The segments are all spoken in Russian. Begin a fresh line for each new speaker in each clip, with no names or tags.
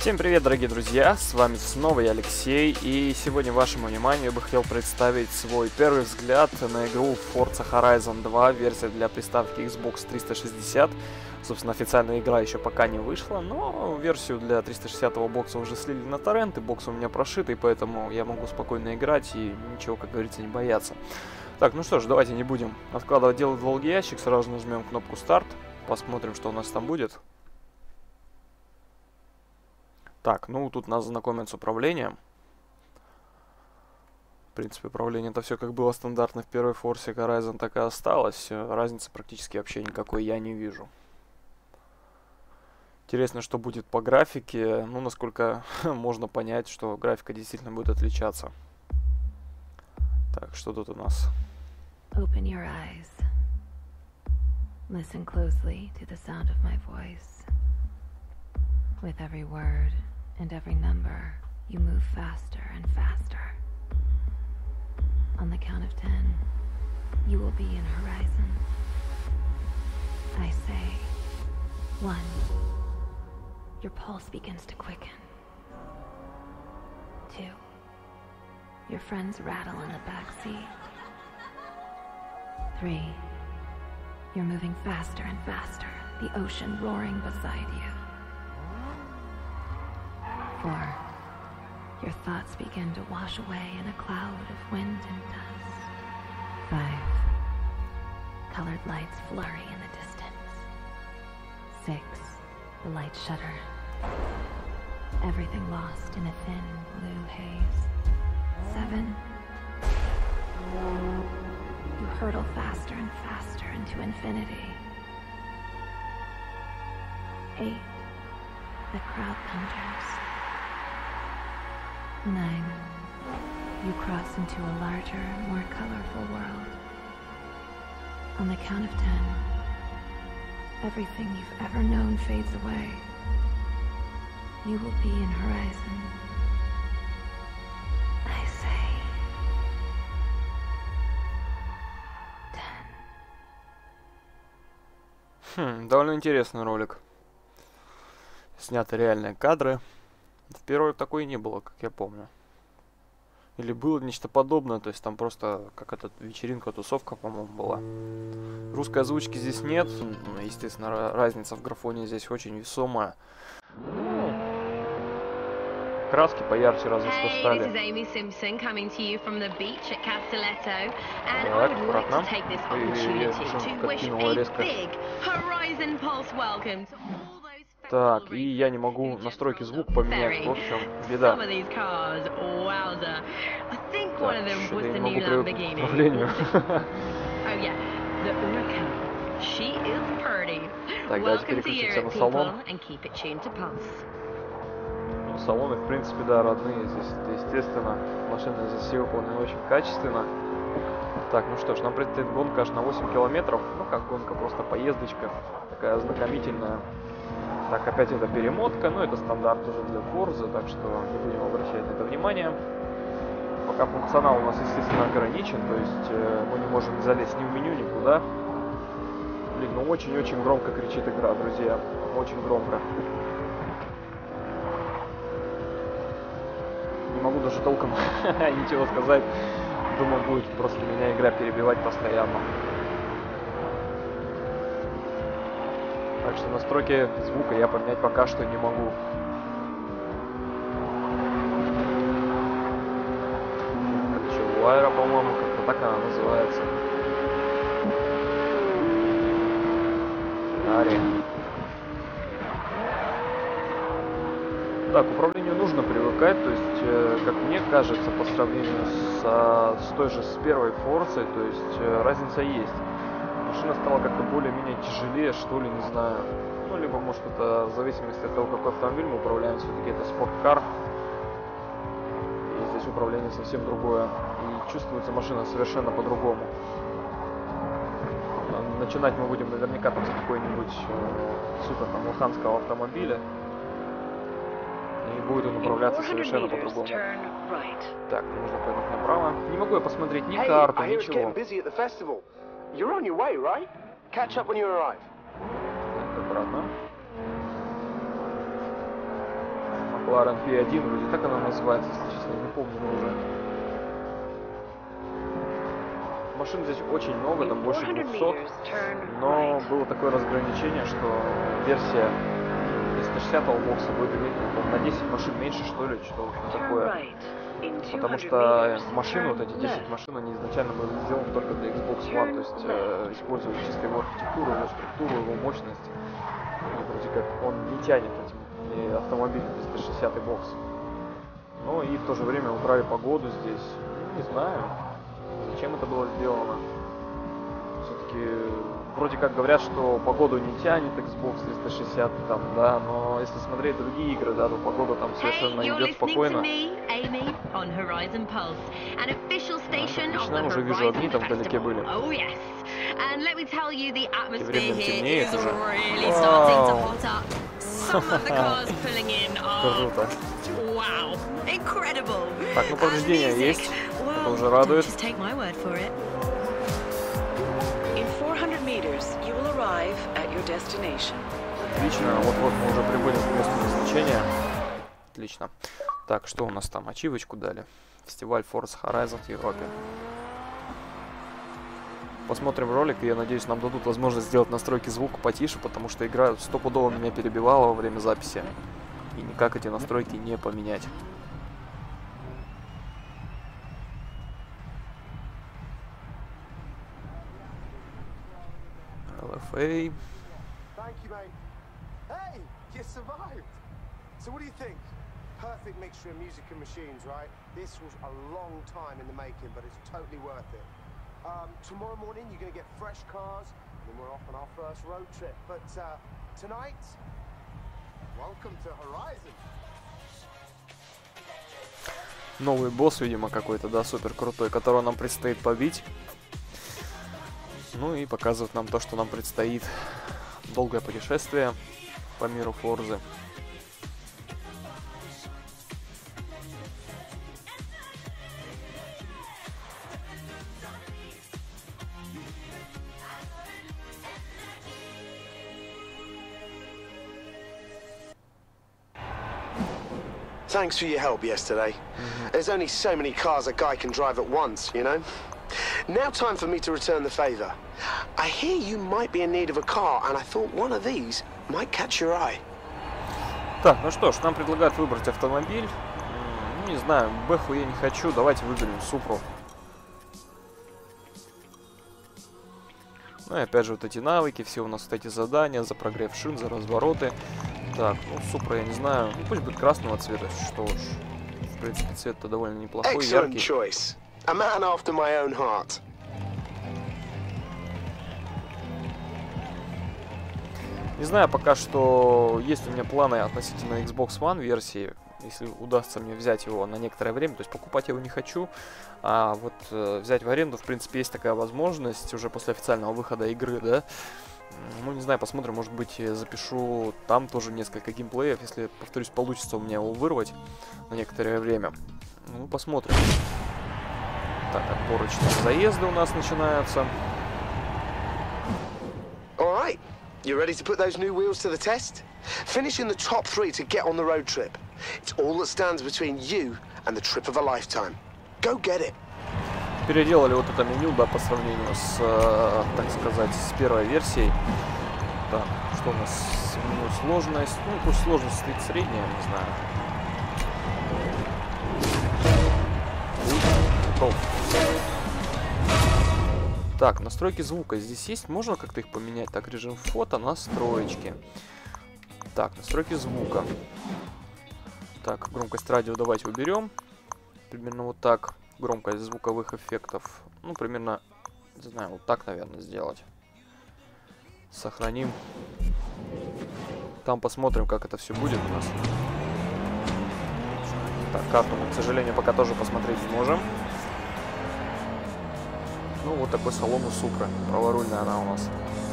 Всем привет, дорогие друзья, с вами снова я, Алексей, и сегодня вашему вниманию я бы хотел представить свой первый взгляд на игру Forza Horizon 2, версия для приставки Xbox 360. Собственно, официальная игра еще пока не вышла, но версию для 360-го бокса уже слили на торрент, и бокс у меня прошитый, поэтому я могу спокойно играть и ничего, как говорится, не бояться. Так, ну что ж, давайте не будем откладывать дело в долгий ящик, сразу нажмем кнопку «Старт», посмотрим, что у нас там будет. Так, ну тут нас знакомят с управлением. В принципе, управление-то все как было стандартно в первой Forza Horizon, так и осталось. Разницы практически вообще никакой я не вижу. Интересно, что будет по графике. Ну, насколько можно понять, что графика действительно будет отличаться. Так, что тут у нас?
Open your eyes. Listen closely to the sound of my voice. With every word and every number, you move faster and faster. On the count of 10, you will be in Horizon. I say, 1. Your pulse begins to quicken. 2. Your friends rattle in the back seat. 3. You're moving faster and faster, the ocean roaring beside you. 4. Your thoughts begin to wash away in a cloud of wind and dust. 5. Colored lights flurry in the distance. 6. The lights shudder. Everything lost in a thin blue haze. 7. You hurtle faster and faster into infinity. 8. The crowd thunders. 9. You cross into a larger, more colorful world. On the count of 10, everything you've ever known fades away. You will be in Horizon. I say
10. Довольно интересный ролик. Сняты реальные кадры. В первой такой не было, как я помню. Или было нечто подобное, то есть там просто какая-то вечеринка, тусовка, по-моему, была. Русской озвучки здесь нет, естественно, разница в графоне здесь очень весомая. Краски поярче разве что стали. Так, обратно. Подкинула резко. Так, и я не могу настройки звука поменять, в общем, беда. Так, что-то я не могу привыкнуть к управлению. Так, давайте переключимся на салон. Ну, салоны, в принципе, да, родные здесь, естественно. Машина здесь все выполнена очень качественно. Так, ну что ж, нам предстоит гонка аж на 8 километров. Ну, как гонка, просто поездочка. Такая ознакомительная. Так, опять это перемотка, но это стандарт уже для Forza, так что не будем обращать на это внимание. Пока функционал у нас, естественно, ограничен, то есть мы не можем залезть ни в меню, никуда. Блин, ну очень-очень громко кричит игра, друзья, очень громко. Не могу даже толком ничего сказать, думаю, будет просто меня игра перебивать постоянно. Так что настройки звука я поменять пока что не могу. Это что, Уайра, по-моему, как-то так она называется. Ари. Так, к управлению нужно привыкать, то есть, как мне кажется, по сравнению с той же, с первой Forza, то есть, разница есть. Машина стала как-то более-менее тяжелее, что ли, не знаю. Ну, либо, может, это в зависимости от того, какой автомобиль мы управляем. Все-таки это спорткар. И здесь управление совсем другое. И чувствуется машина совершенно по-другому. Начинать мы будем наверняка там с какой-нибудь супер там лоханского автомобиля. И будет он управляться совершенно по-другому. Так, нужно повернуть направо. Не могу я посмотреть ни карту, ничего.
You're on your way, right? Catch up when you arrive.
Так, обратно. Макларен P1, вроде так она называется, если честно, не помню уже. Машин здесь очень много, там больше 200, но было такое разграничение, что версия 360-го бокса будет иметь на 10 машин меньше, что ли, что в общем такое. Потому что машины, вот эти 10 машин, они изначально были сделаны только для Xbox One, то есть используют чисто его архитектуру, его структуру, его мощность. И вроде как он не тянет этим автомобилем 360-й бокс. Но и в то же время убрали погоду здесь. Не знаю, зачем это было сделано. Все-таки вроде как говорят, что погоду не тянет Xbox 360 там, да, но если смотреть другие игры, да, то погода там совершенно идет спокойно. Отлично, уже вижу, огни там вдалеке были. И временем темнеет уже. Вау! Круто. Так, ну повреждения есть. Это уже радует. Отлично, вот-вот мы уже прибудем к месту назначения. Отлично. Так, что у нас там? Ачивочку дали. Фестиваль Forza Horizon в Европе. Посмотрим ролик, и я надеюсь, нам дадут возможность сделать настройки звука потише, потому что игра стопудово меня перебивала во время записи. И никак эти настройки не поменять. LFA.
Perfect mixture of music and machines, right? This was a long time in the making, but it's totally worth it. Tomorrow morning you're going to get fresh cars, and we're off on our first road trip. But tonight, welcome to Horizon.
Новый босс, видимо, какой-то, да, супер крутой, которого нам предстоит побить. Ну и показывает нам то, что нам предстоит. Долгое путешествие по миру Форзы.
Thanks for your help yesterday. There's only so many cars a guy can drive at once, you know? Now time for me to return the favor. I hear you might be in need of a car, and I thought one of these might catch your eye.
Так, ну что ж, нам предлагают выбрать автомобиль. Ну, не знаю, Бэху я не хочу, давайте выберем Супру. Ну и опять же вот эти навыки, все у нас вот эти задания за прогрев шин, за развороты. Так, ну Супра я не знаю, ну, пусть будет красного цвета, что ж. В принципе, цвет-то довольно неплохой, яркий.
A man after my own heart.
Не знаю пока что, есть у меня планы относительно Xbox One версии, если удастся мне взять его на некоторое время, то есть покупать я его не хочу, а вот взять в аренду, в принципе, есть такая возможность уже после официального выхода игры, да. Ну, не знаю, посмотрим, может быть, запишу там тоже несколько геймплеев, если, повторюсь, получится у меня его вырвать на некоторое время. Ну, посмотрим. Так, отборочные заезды у нас начинаются.
Alright, you ready to put those new wheels to the test? Finish in the top 3 to get on the road trip. It's all that stands between you and the trip of a lifetime. Go get it.
Переделали вот это меню, да, по сравнению с, так сказать, с первой версией. Так, что у нас? Меню сложность. Ну, пусть сложность стоит средняя, не знаю. Готов. Так, настройки звука здесь есть. Можно как-то их поменять? Так, режим фото, настроечки. Так, настройки звука. Так, громкость радио давайте уберем. Примерно вот так. Громкость звуковых эффектов. Ну, примерно, не знаю, вот так, наверное, сделать. Сохраним. Там посмотрим, как это все будет у нас. Так, карту мы, к сожалению, пока тоже посмотреть не можем. Ну, вот такой салон у Супры. Праворульная она у нас.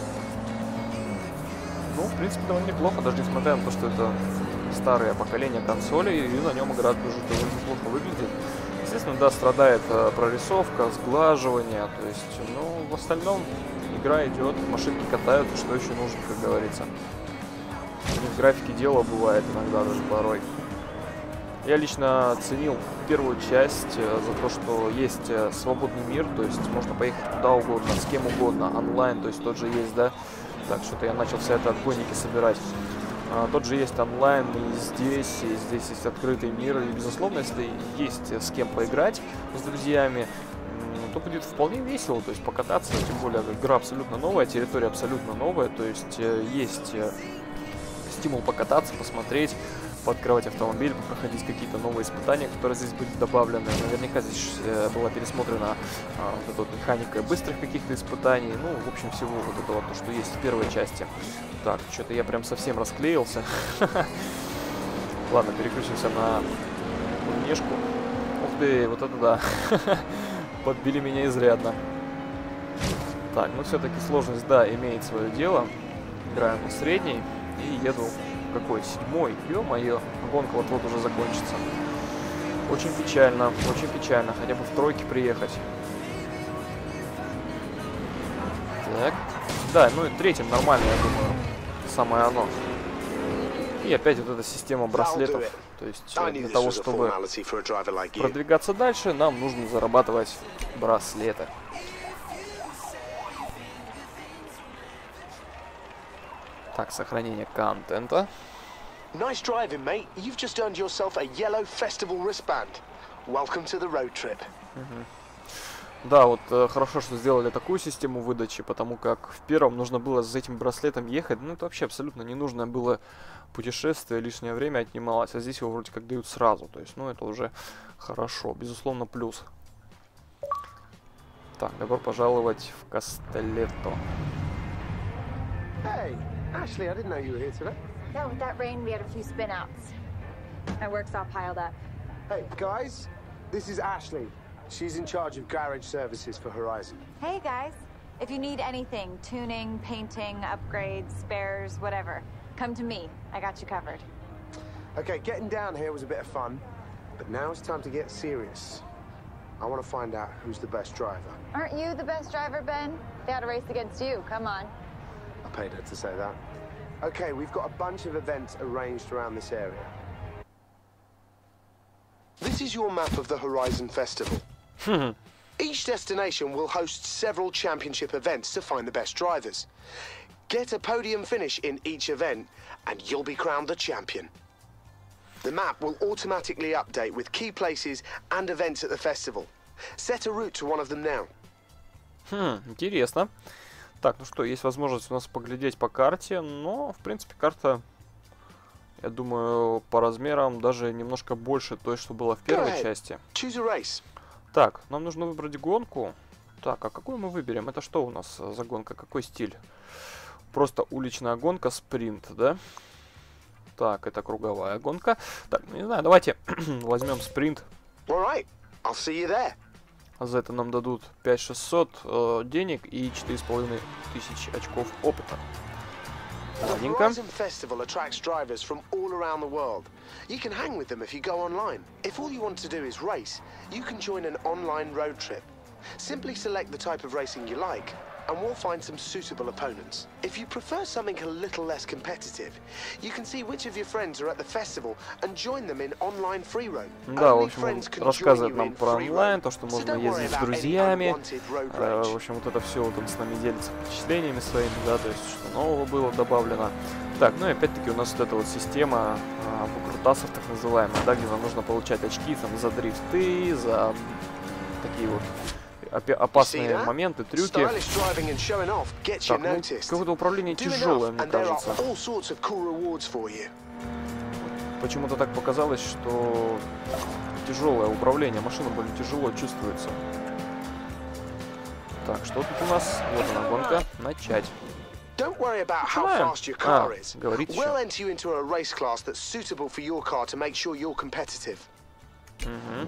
Ну, в принципе, довольно неплохо, даже несмотря на то, что это старое поколение консолей, и на нем игра тоже довольно неплохо выглядит. Естественно, да, страдает прорисовка, сглаживание, то есть, ну, в остальном игра идет, машинки катаются, что еще нужно, как говорится. В графике дело бывает иногда даже порой. Я лично ценил первую часть за то, что есть свободный мир, то есть можно поехать куда угодно, с кем угодно, онлайн, то есть тот же есть, да. Так, что-то я начал все это отбойники собирать. Тот же есть онлайн и здесь есть открытый мир, и, безусловно, если есть с кем поиграть с друзьями, то будет вполне весело, то есть покататься, тем более игра абсолютно новая, территория абсолютно новая, то есть есть стимул покататься, посмотреть, пооткрывать автомобиль, проходить какие-то новые испытания, которые здесь были добавлены. Наверняка здесь была пересмотрена вот эта вот механика быстрых каких-то испытаний, ну, в общем, всего вот этого, то, что есть в первой части. Так, что-то я прям совсем расклеился. Ладно, переключимся на внешку. Ух ты, вот это да. Подбили меня изрядно. Так, ну все-таки сложность, да, имеет свое дело. Играю на средней и еду какой? 7-й. Ё-моё, гонка вот-вот уже закончится. Очень печально, хотя бы в тройке приехать. Так. Да, ну и третьим нормально, я думаю. Самое оно. И опять вот эта система браслетов. То есть для того, чтобы продвигаться дальше, нам нужно зарабатывать браслеты. Так, сохранение контента.
Nice driving, mate. You've just earned yourself a yellow festival wristband. Welcome to the road trip.
Да, вот хорошо, что сделали такую систему выдачи, потому как в первом нужно было за этим браслетом ехать. Ну, это вообще абсолютно ненужное было путешествие, лишнее время отнималось. А здесь его вроде как дают сразу. То есть, ну, это уже хорошо. Безусловно, плюс. Так, добро пожаловать в Кастелетто.
Hey, Ashley, I didn't know you were here today.
Yeah, with that rain, we had a few spin-outs. My work's all piled up.
Hey, guys, this is Ashley. She's in charge of garage services for Horizon.
Hey, guys. If you need anything, tuning, painting, upgrades, spares, whatever, come to me. I got you covered.
Okay, getting down here was a bit of fun, but now it's time to get serious. I want to find out who's the best driver.
Aren't you the best driver, Ben? They ought to race against you. Come on.
I paid her to say that. Okay, we've got a bunch of events arranged around this area. This is your map of the Horizon Festival. Each destination will host several championship events to find the best drivers. Get a podium finish in each event, and you'll be crowned the champion. The map will automatically update with key places and events at the festival. Set a route to one of them now.
Интересно. Так, ну что, есть возможность у нас поглядеть по карте, но, в принципе, карта, я думаю, по размерам даже немножко больше той, что было в первой части. Так, нам нужно выбрать гонку. Так, а какую мы выберем? Это что у нас за гонка? Какой стиль? Просто уличная гонка, спринт, да? Так, это круговая гонка. Так, ну не знаю, давайте возьмем спринт. За это нам дадут 5600 денег и 4500 очков опыта. Ладненько.
Horizon Festival attracts drivers from all around the world. You can hang with them if you go online. If all you want to do is race, you can join an online road trip. Simply select the type of racing you like, and we'll find some suitable opponents. If you prefer something a little less competitive, you can see which of your friends are at the festival and join them in online free roam.
Да, в общем, он рассказывает нам про онлайн, то, что можно ездить с друзьями. В общем, вот это все, вот он с нами делится впечатлениями своими, да, то есть, что нового было добавлено. Так, ну и опять-таки у нас вот эта вот система выкрутасов, так называемая, да, где нам нужно получать очки там за дрифты, за такие вот опасные моменты, трюки. Так, ну, какое-то управление тяжелое, мне кажется. Почему-то так показалось, что тяжелое управление. Машина более тяжело чувствуется. Так, что тут у нас? Вот она, гонка. Начать. Говорит еще.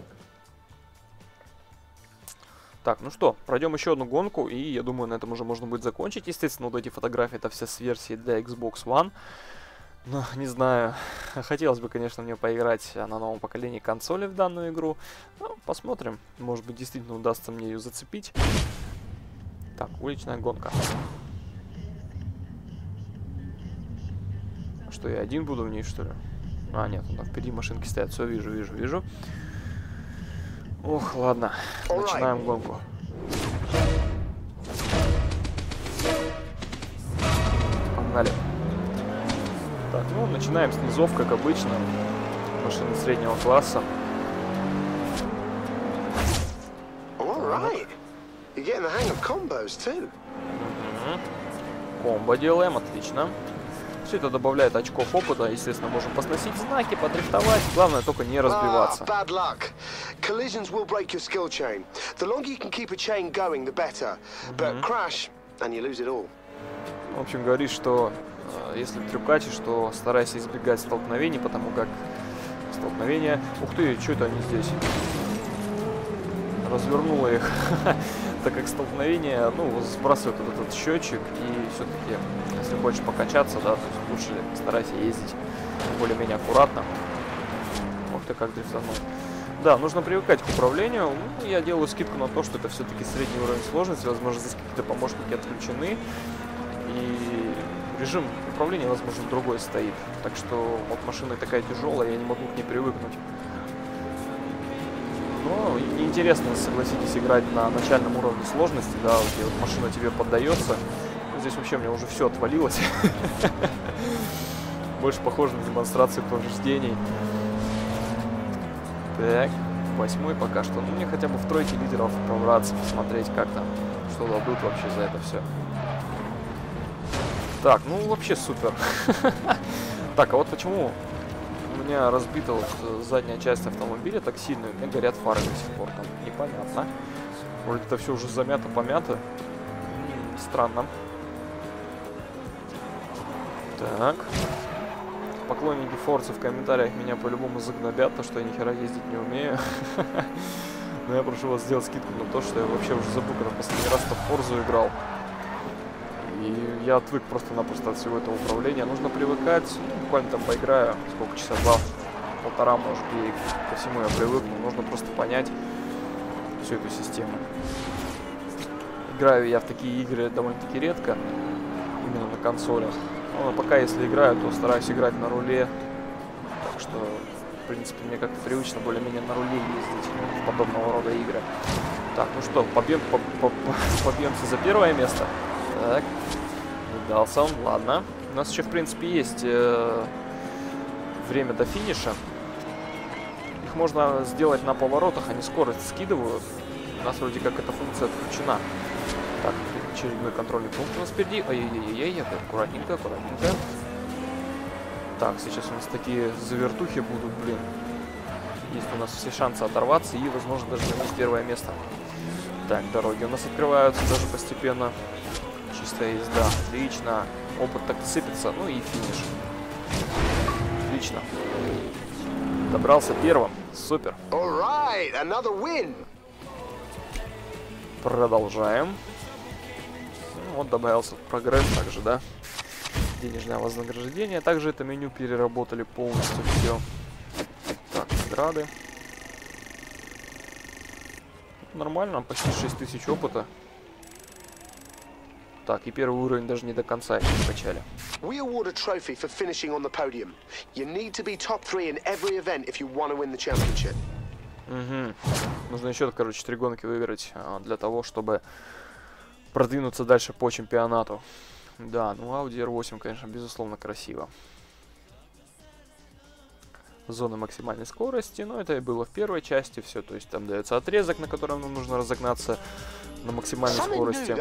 Так, ну что, пройдем еще одну гонку, и я думаю, на этом уже можно будет закончить. Естественно, вот эти фотографии, это все с версии для Xbox One. Но, не знаю, хотелось бы, конечно, мне поиграть на новом поколении консоли в данную игру. Ну, посмотрим, может быть, действительно удастся мне ее зацепить. Так, уличная гонка. Что, я один буду в ней, что ли? А, нет, там впереди машинки стоят. Все, вижу. Ох, ладно. Начинаем гонку. Погнали. Так, ну, начинаем с низов, как обычно. Машины среднего класса. Комбо делаем, отлично. Все это добавляет очков опыта. Естественно, можем посносить знаки, подрифтовать. Главное только не разбиваться. В общем, говорит, что если трюкачишь, то старайся избегать столкновений, потому как столкновения... Ух ты, что это они здесь? Развернула их. Так как столкновение, ну, сбрасывает вот этот счетчик, и все-таки, если хочешь покачаться, да, то есть лучше старайся ездить более-менее аккуратно. Ух ты, как дрифтанул. Да, нужно привыкать к управлению. Ну, я делаю скидку на то, что это все-таки средний уровень сложности, возможно, здесь какие-то помощники отключены, и режим управления, возможно, другой стоит. Так что вот машина такая тяжелая, я не могу к ней привыкнуть. Но неинтересно, согласитесь, играть на начальном уровне сложности, да, где вот машина тебе поддается. Здесь вообще у меня уже все отвалилось. Больше похоже на демонстрацию повреждений. Так, 8-й пока что. Ну, мне хотя бы в тройке лидеров пробраться, посмотреть, как там, что дадут вообще за это все. Так, ну вообще супер. Так, а вот почему у меня разбита вот задняя часть автомобиля так сильно, у меня горят фары до сих пор, там непонятно. Вроде это все уже замято-помято. Странно. Так. Поклонники Форзы в комментариях меня по-любому загнобят, то что я нихера ездить не умею. Но я прошу вас сделать скидку на то, что я вообще уже забыл, когда последний раз в Форзу играл. И я отвык просто-напросто от всего этого управления. Нужно привыкать, ну, буквально там поиграю, сколько, часа 2-1,5, может, и ко всему я привыкну. Нужно просто понять всю эту систему. Играю я в такие игры довольно-таки редко, именно на консоли. Но пока, если играю, то стараюсь играть на руле. Так что, в принципе, мне как-то привычно более-менее на руле ездить в подобного рода игры. Так, ну что, побьемся за первое место. Так, дался он, ладно. У нас еще, в принципе, есть время до финиша. Их можно сделать на поворотах, они скорость скидывают. У нас вроде как эта функция отключена. Так, очередной контрольный пункт у нас впереди. Ай-яй-яй-яй, аккуратненько, аккуратненько. Так, сейчас у нас такие завертухи будут, блин. Есть у нас все шансы оторваться и, возможно, даже занять первое место. Так, дороги у нас открываются даже постепенно. Чистая езда, отлично. Опыт так сыпется, ну и финиш. Отлично. Добрался первым, супер. Продолжаем. Ну, вот добавился прогресс также, да. Денежное вознаграждение. Также это меню переработали полностью все. Так, награды. Нормально, почти 6000 опыта. Так, и первый уровень даже не до конца их качали.
We award a trophy for finishing on the podium. You need to be top 3 in every event if you want to win the championship.
Угу. Нужно еще, короче, 3 гонки выиграть для того, чтобы продвинуться дальше по чемпионату. Да, ну Audi R8, конечно, безусловно красиво. Зоны максимальной скорости, но это и было в первой части все, то есть там дается отрезок, на котором нам нужно разогнаться на максимальной скорости.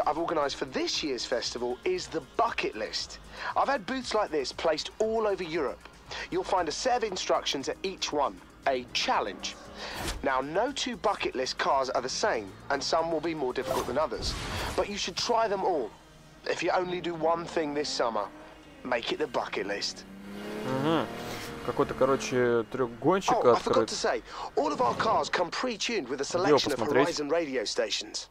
A challenge. Now, no two bucket list cars are the same, and some will be more difficult than others. But you should try them all. If you only do one thing this summer, make it the bucket list.
Какой-то, короче, трехгонщик открыт.
I forgot to say, all of our cars come pre-tuned with a selection of Horizon radio stations.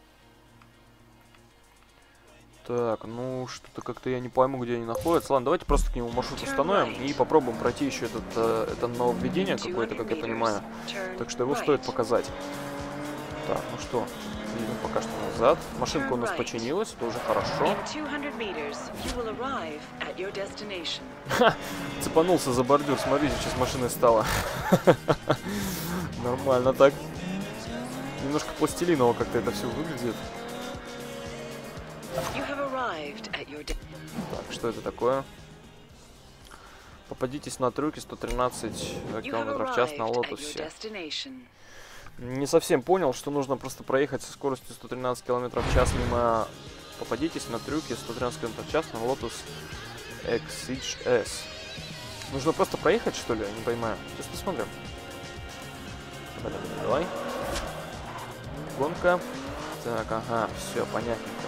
Так, ну что-то как-то я не пойму, где они находятся. Ладно, давайте просто к нему маршрут установим и попробуем пройти еще это нововведение какое-то, как я понимаю. Так что его стоит показать. Так, ну что, Едем пока что назад. Машинка у нас починилась, это уже хорошо. Ха! Цепанулся за бордюр, смотрите, сейчас машиной стало. Нормально так. Немножко пластилиново как-то это все выглядит. Так, что это такое? Попадитесь на трюки 113 км в час на Лотусе. Не совсем понял, что нужно просто проехать со скоростью 113 км в час мимо... Попадитесь на трюки 113 км в час на Lotus XHS. Нужно просто проехать, что ли? Я не понимаю. Сейчас посмотрим. Давай. Гонка. Так, ага, все, понятненько.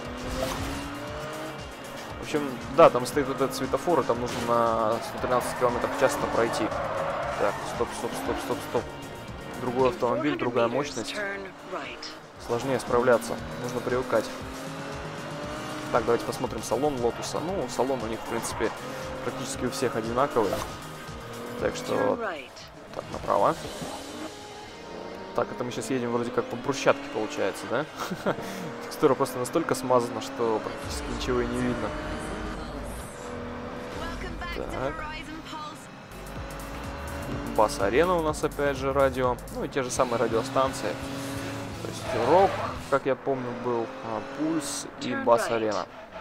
В общем, да, там стоит вот этот светофор, и там нужно на 113 км в час пройти. Так, стоп. Другой автомобиль, другая мощность. Сложнее справляться, нужно привыкать. Так, давайте посмотрим салон Лотуса. Ну, салон у них, в принципе, практически у всех одинаковый. Так что... Так, направо. Так, это мы сейчас едем вроде как по брусчатке, получается, да? Текстура просто настолько смазана, что практически ничего и не видно. Так. Бас-арена у нас опять же радио. Ну и те же самые радиостанции. То есть рок, как я помню, был, пульс и бас-арена.